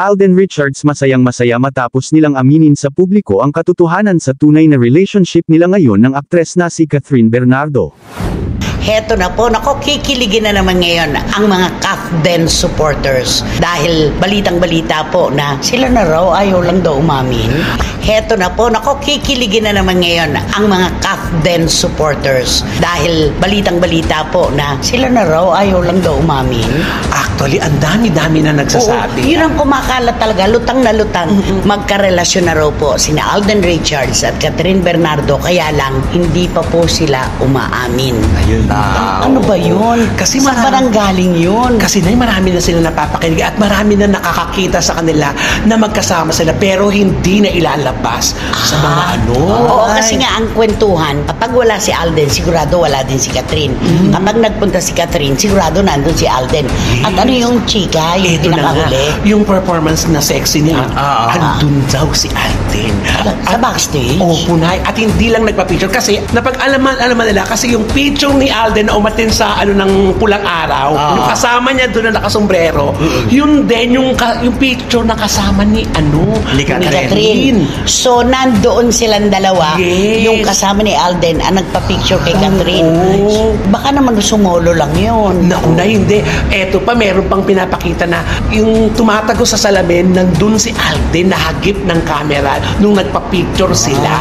Alden Richards masayang-masaya matapos nilang aminin sa publiko ang katotohanan sa tunay na relationship nila ngayon ng aktres na si Catherine Bernardo. Heto na po, nako, kikiligin na naman ngayon ang mga Kafden supporters dahil balitang-balita po na sila na raw ayaw lang daw umamin. Heto na po, nako, kikiligin na naman ngayon ang mga Kafden supporters dahil balitang-balita po na sila na raw ayaw lang daw umamin. Actually, ang dami-dami na nagsasabi. Oo, yun ang kumakalat talaga, lutang na lutang. Magkarelasyon na raw po sina Alden Richards at Catherine Bernardo, kaya lang hindi pa po sila umaamin. Ayun. Ano ba yun? Kasi saan ba nang galing yun? Kasi marami na sila napapakinig at marami na nakakakita sa kanila na magkasama sila pero hindi na ilalabas sa mga ano. Oo, kasi nga ang kwentuhan, kapag wala si Alden, sigurado wala din si Catherine. Kapag nagpunta si Catherine, sigurado nandun si Alden. At ano yung chika, yung Ito na nga, pinakahuli? yung performance na sexy niya, andun daw si Alden. Sa backstage? Oo, punay. At hindi lang nagpa-picture kasi napag-alaman nila kasi yung picture ni Alden na umatin sa ng pulang araw, yung kasama niya doon na nakasombrero, yun din yung picture na kasama ni ni Catherine. So, nandoon silang dalawa, Yes. yung kasama ni Alden ang nagpa-picture kay Catherine. Baka naman sumolo lang yun. Nauna, hindi. Eto pa, meron pang pinapakita na yung tumatago sa salamin, nandun si Alden nahagip ng camera nung nagpa-picture sila.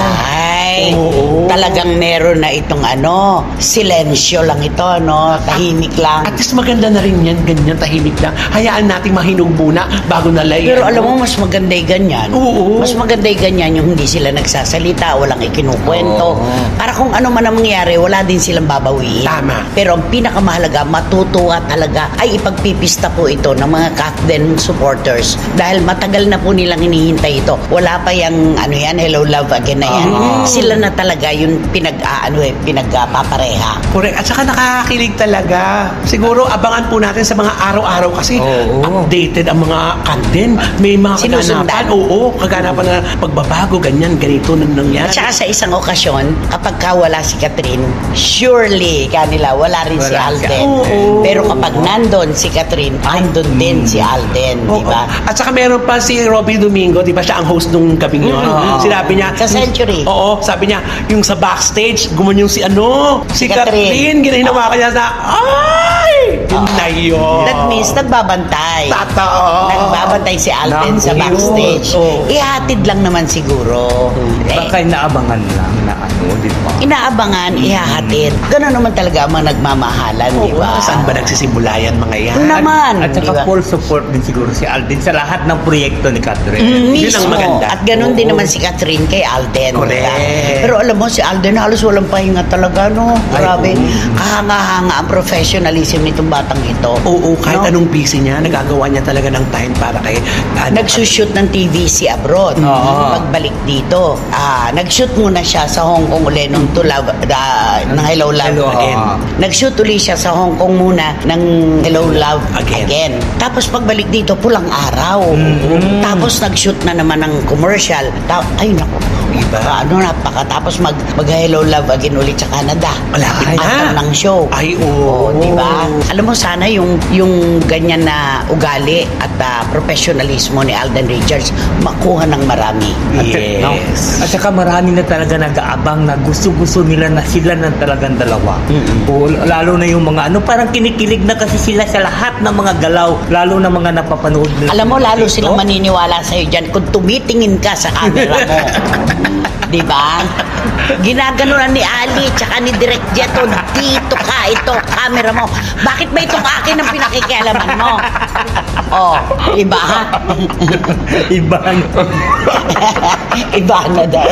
Ay, talagang meron na itong silensyo lang ito, tahimik lang. At least maganda na rin yan, ganyan, tahimik lang. Hayaan nating mahinog muna bago nalay. Pero alam mo, mas maganda yung ganyan. Oo. Mas maganda yung ganyan, yung hindi sila nagsasalita, walang ikinukwento. Para kung ano man ang mangyari, wala din silang babawiin. Tama. Pero ang pinakamahalaga, matutuwa talaga ay ipagpipista po ito ng mga Kafden supporters. Dahil matagal na po nilang hinihintay ito. Wala pa yung Hello Love Again na yan. Sila na talaga yung pinagpapareha. Correct. At saka nakakakilig talaga. Siguro abangan po natin sa mga araw-araw kasi updated ang mga content. May mga kaganapan. Kaganapan na pagbabago, ganyan, ganito nang nangyari. At saka sa isang okasyon, kapag wala si Catherine, surely kanila wala rin si Alden. Pero kapag nandun si Catherine, andun din si Alden, di ba? At saka meron pa si Robby Domingo, di ba siya ang host nung gabing yun? Sinabi niya, Sa Century. Oo, sabi niya, yung sa backstage, gumanyong si Catherine, ginahinawa kanya sa, yun na yun. That means nagbabantay. Totoo. Nagbabantay si Alden sa backstage. Ihatid lang naman siguro. Baka inaabangan lang na di ba? Inaabangan, ihahatid. Gano'n naman talaga ang mga nagmamahalan, di ba? Saan ba nagsisimula yan mga yan? Doon naman. At saka diba? full support din siguro si Alden sa lahat ng proyekto ni Catherine. Yun ang maganda. At gano'n din naman si Catherine kay Alden. Correct. Diba? Pero alam mo, si Alden halos walang pahinga talaga, no? Grabe. Kahanga-hanga ang professionalism nitong batang ito. Oo, kahit anong busy niya, nagagawa niya talaga ng time para kay... Nagsushoot ng TVC abroad. Pagbalik dito, nag-shoot muna siya sa Hong Kong uli nung ng Hello Love Again. Nag-shoot uli siya sa Hong Kong muna ng Hello Love Again. Tapos pagbalik dito, pulang araw. Tapos nag-shoot na naman ng commercial. Ay, naku. Iba. Tapos mag-Hello Love Again ulit sa Canada. Malapit na. Ng show. Ay, oo. Diba? Alam mo, sana yung ganyan na ugali at professionalismo ni Alden Richards makuha ng marami. Yes. At saka marami na talaga nag-aabang na gusto-gusto nila na sila na talagang dalawa. Lalo na yung mga parang kinikilig na kasi sila sa lahat ng mga galaw, lalo na mga napapanood nila. Alam mo, lalo silang maniniwala sa'yo dyan kung tumitingin ka sa camera mo. Diba? Ginaganunan ni Ali tsaka ni Direk Jeto, dito ka, ito, camera mo. Bakit ba itong akin ang pinakikialaman mo? Iba ha? Iba na. Iba na daw.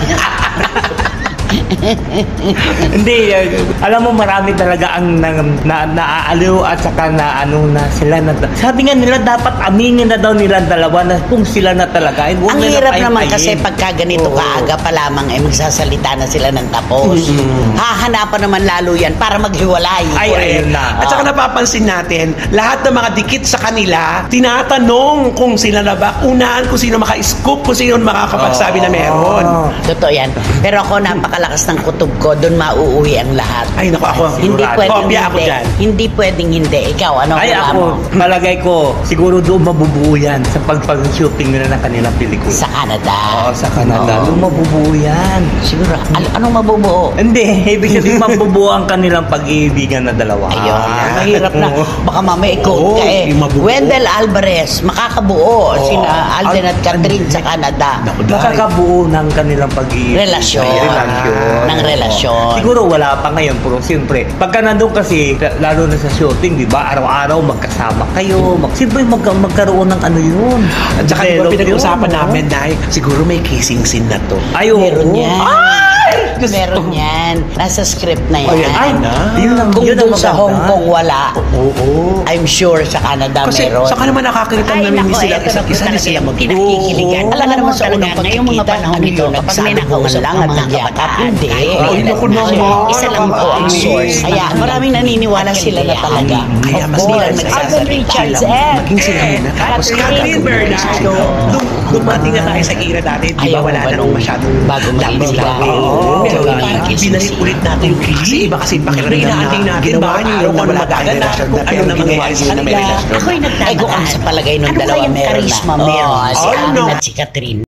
Hindi, alam mo marami talaga ang naaaliw at saka na sila na. Sabi nga nila dapat aminin na daw nila dalawa na kung sila na talaga. Ang hirap naman kasi pagka ganito kaaga pa lamang magsasalita na sila ng tapos. Hahanapan naman lalo yan para maghiwalay. Ayun na. At saka napapansin natin, lahat ng mga dikit sa kanila, tinatanong kung sila na ba, unaan kung sino maka-scoop, kung sino makakapagsabi na meron. Totoo yan. Pero ako napakalakas labas ng kutob ko, doon mauuwi ang lahat. Ay, naku, ako. Hindi sigurado. pwedeng Kopya ako hindi. dyan. Hindi pwedeng hindi. Ikaw, ano Ay, wala ako, mo? palagay ko, siguro doon mabubuo yan sa pag-shooting nila ng kanilang pelikula. Sa Canada. Oo, sa Canada. Oo. Doon mabubuo yan. Siguro, anong mabubuo? Hindi, ibig sabihin mabubuo ang kanilang pag-iibigan na dalawa. Ayun, mahirap na. Baka mamaya Oo, ikot ka eh. yung mabubuo. Wendell Alvarez, makakabuo. Oo. Sina Alden at Catherine sa Canada. Naku, dahil. Makakabuo ng kanilang pag-iibigan. Relasyon. Relasyon. Ng relasyon. Siguro wala pa ngayon, pero siyempre, pagka nandun kasi, lalo na sa shooting, di ba, araw-araw magkasama kayo, siyempre magkaroon ng ano yun. At saka diba, Develop pinag-usapan yun, no? namin na siguro may kissing scene na to. Ay, oo. Meron yan. Ay! Meron yan. Nasa script na yan. Ay, na. Yun ang, Kung yun ang doon sa maganda. Hong Kong wala, Oo. I'm sure sa Canada Kasi meron. saka naman nakakita namin sila isa ni sila mag Pinakikiligan. Alam nga naman sa unang ngayong mga panahon nito, kapag may nakausap lang ng at mga nagyakap, kabataan, hindi. Ay, naku naman. Isa lang po ang source. Kaya maraming naniniwala sila na talaga. Kaya mas Of nila course. nagsasabi. Alvin Richards and Maging sila muna. Tapos Catherine Bernardo. Dumating na tayo sa era dati, di ba Ayaw wala mo ba na nung nung masyadong bago maging lapis sila? lang. Oo. Pero Parang binalik ulit natin yung kasi iba kasi pakiramdam na ginawa niyo yung mga magaganap, kung ano na mangyayari sa may relasyon. Ako'y Ay, kung ang sa palagay ng Ano dalawa kayang meron karisma na. meron Oo, si Ano? Alden at si Catherine.